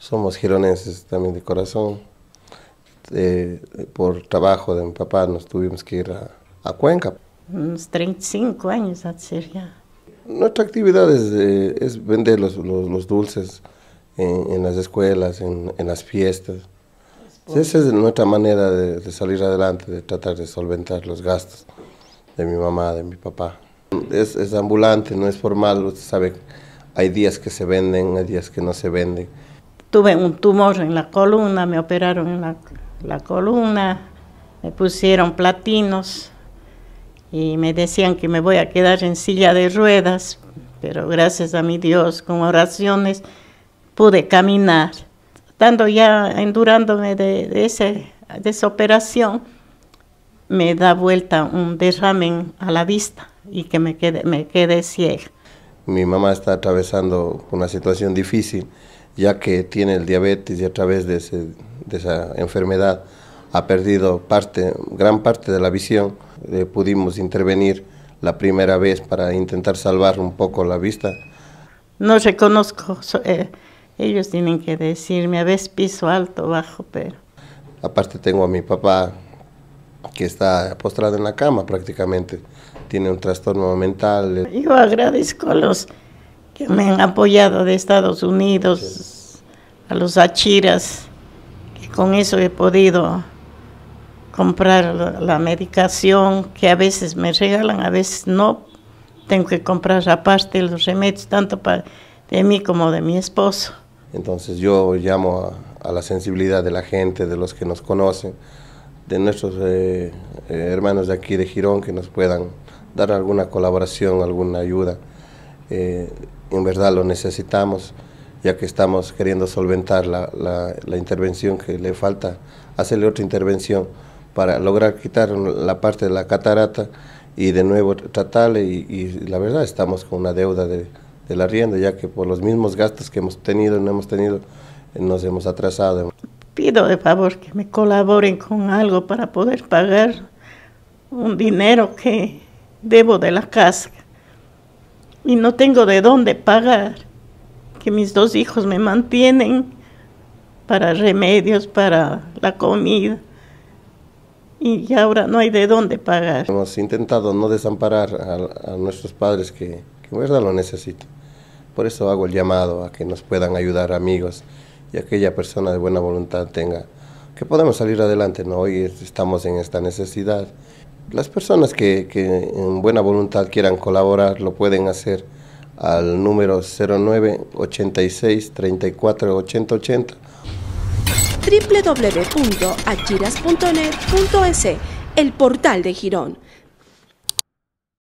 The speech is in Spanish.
Somos gironenses también de corazón. Por trabajo de mi papá nos tuvimos que ir a Cuenca. Unos 35 años hace ya. Nuestra actividad es vender los dulces en las escuelas, en las fiestas. Esa es nuestra manera de salir adelante, de tratar de solventar los gastos de mi mamá, de mi papá. Es ambulante, no es formal, usted sabe, hay días que se venden, hay días que no se venden. Tuve un tumor en la columna, me operaron en la columna, me pusieron platinos y me decían que me voy a quedar en silla de ruedas, pero gracias a mi Dios, con oraciones, pude caminar. Estando ya endurándome de esa operación, me da vuelta un derrame a la vista y que me quedé ciega. Mi mamá está atravesando una situación difícil, ya que tiene el diabetes y a través de esa enfermedad ha perdido gran parte de la visión. Pudimos intervenir la primera vez para intentar salvar un poco la vista. No reconozco, ellos tienen que decirme, a veces piso alto, bajo, pero... Aparte tengo a mi papá que está postrado en la cama prácticamente, tiene un trastorno mental. Yo agradezco a los que me han apoyado de Estados Unidos, a los achiras, que con eso he podido comprar la medicación que a veces me regalan, a veces no. Tengo que comprar aparte los remedios, tanto de mí como de mi esposo. Entonces yo llamo a la sensibilidad de la gente, de los que nos conocen, de nuestros hermanos de aquí de Girón, que nos puedan dar alguna colaboración, alguna ayuda. En verdad lo necesitamos, ya que estamos queriendo solventar la intervención que le falta, hacerle otra intervención para lograr quitar la parte de la catarata y de nuevo tratarle, y la verdad estamos con una deuda del arriendo, ya que por los mismos gastos que hemos tenido y no hemos tenido, nos hemos atrasado. Pido de favor que me colaboren con algo para poder pagar un dinero que debo de la casa y no tengo de dónde pagar, que mis 2 hijos me mantienen para remedios, para la comida, y ahora no hay de dónde pagar. Hemos intentado no desamparar a nuestros padres que en verdad lo necesitan. Por eso hago el llamado a que nos puedan ayudar amigos y aquella persona de buena voluntad que podemos salir adelante, ¿no? Hoy estamos en esta necesidad. Las personas que en buena voluntad quieran colaborar lo pueden hacer al número 09 86 34 80 80. www.achiras.net.es, el portal de Girón.